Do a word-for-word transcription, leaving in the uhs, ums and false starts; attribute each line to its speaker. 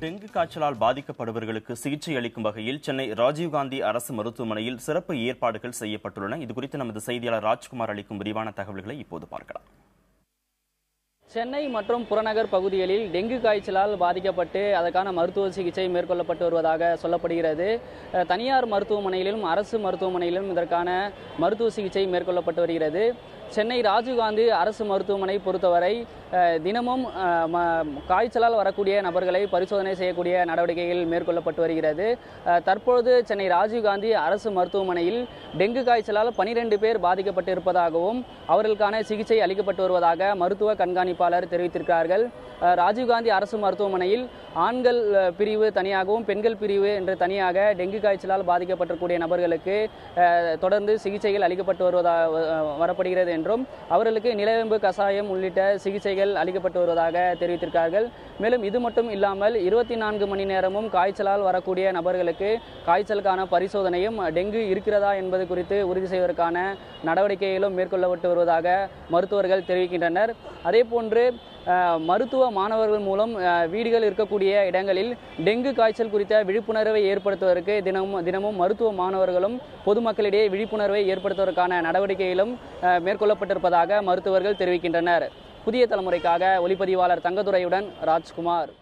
Speaker 1: Dengue காய்ச்சலால் பாதிக்கப்படுபவர்களுக்கு சிகிச்சை அளிக்கும் வகையில் சென்னை ராஜீவ் காந்தி அரசு மருத்துவமனையில் சிறப்பு ஏற்பாடுகள் செய்யப்பட்டுள்ளன. இதுகுறித்து நமது செய்தியாளர் ராஜ்குமார் அளிக்கும் விரிவான தகவல்களை இப்போது பார்க்கலாம்.
Speaker 2: சென்னை மற்றும் புறநகர் பகுதிகளில் டெங்கு காய்ச்சலால் பாதிக்கப்பட்டு அதற்கான மருத்துவ சிகிச்சை மேற்கொள்ளப்பட்டு வருவதாக சொல்லப்படுகிறது. தனியார் மருத்துவமனையிலும் அரசு மருத்துவமனையிலும் இதற்கான மருத்துவ சிகிச்சை மேற்கொள்ளப்பட்டு வருகிறது. சென்னை ராஜீவ்காந்தி அரசு மருத்துவமனை பொறுத்தவரை தினமும் காய்ச்சலால் வரக்கூடிய நபர்களை பரிசோதனை செய்யக்கூடிய நடவடிக்கைகள் மேற்கொள்ளப்பட்டு வருகிறது. தற்பொழுது சென்னை ராஜீவ்காந்தி அரசு மருத்துவமனையில் டெங்கு காய்ச்சலால் பனிரெண்டு பேர் பாதிக்கப்பட்டு இருப்பதாகவும் அவர்களுக்கான சிகிச்சை அளிக்கப்பட்டு வருவதாக மருத்துவ கண்காணிப்பாளர் தெரிவித்திருக்கிறார்கள். ராஜீவ்காந்தி அரசு மருத்துவமனையில் ஆண்கள் பிரிவு தனியாகவும் பெண்கள் பிரிவு என்று தனியாக டெங்கு காய்ச்சலால் பாதிக்கப்பட்டிருக்கூடிய நபர்களுக்கு தொடர்ந்து சிகிச்சைகள் அளிக்கப்பட்டு வருவதாக வரப்படுகிறது என்றும் அவர்களுக்கு நிலவேம்பு கசாயம் உள்ளிட்ட சிகிச்சைகள் அளிக்கப்பட்டு வருவதாக தெரிவித்திருக்கிறார்கள். மேலும் இது மட்டும் இல்லாமல் இருபத்தி நான்கு மணி நேரமும் காய்ச்சலால் வரக்கூடிய நபர்களுக்கு காய்ச்சலுக்கான பரிசோதனையும் டெங்கு இருக்கிறதா என்பது குறித்து உறுதி செய்வதற்கான நடவடிக்கைகளும் மேற்கொள்ளப்பட்டு வருவதாக மருத்துவர்கள் தெரிவிக்கின்றனர். அதே போன்று மருத்துவ மாணவர்கள் மூலம் வீடுகள் இருக்கக்கூடிய இடங்களில் டெங்கு காய்ச்சல் குறித்த விழிப்புணர்வை ஏற்படுத்துவதற்கு தினமும் தினமும் மருத்துவ மாணவர்களும் பொதுமக்களிடையே விழிப்புணர்வை ஏற்படுத்துவதற்கான நடவடிக்கைகளும் மேற்கொள்ளப்பட்டிருப்பதாக மருத்துவர்கள் தெரிவிக்கின்றனர். புதிய தலைமுறைக்காக ஒளிப்பதிவாளர் தங்கதுரையுடன் ராஜ்குமார்.